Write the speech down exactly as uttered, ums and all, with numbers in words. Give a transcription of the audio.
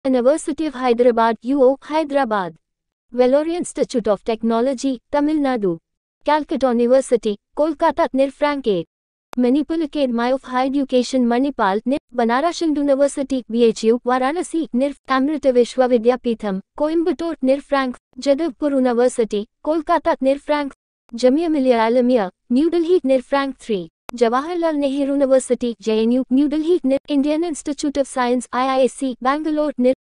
University of Hyderabad, U O, Hyderabad. Vellore Institute of Technology, Tamil Nadu. Calcutta University, Kolkata, N I R Frank eight. Manipal Academy of Higher Education, Manipal, N I R, Banaras Hindu University, B H U, Varanasi, N I R, Amrita Vishwa Vidyapitham, Coimbatore, N I R Frank, Jadavpur University, Kolkata, N I R Frank, Jamia Millia Alamiya, New Delhi, N I R Frank three. Jawaharlal Nehru University, J N U, New Delhi, N I R, Indian Institute of Science, I I S C, Bangalore, N I R.